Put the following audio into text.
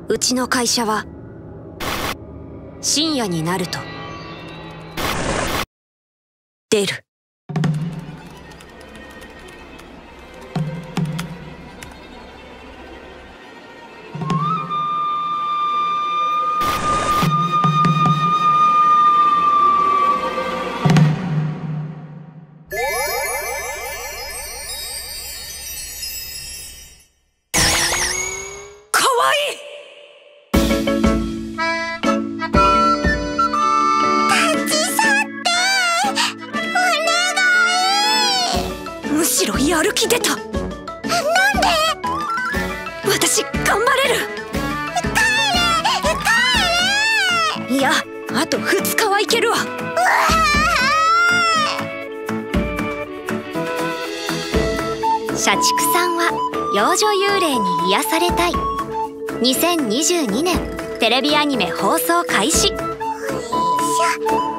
うちの会社は深夜になると出る。むしろやる気出た。なんで？私頑張れる。帰れ！いや、あと2日はいけるわ。社畜さんは幼女幽霊に癒されたい。2022年テレビアニメ放送開始。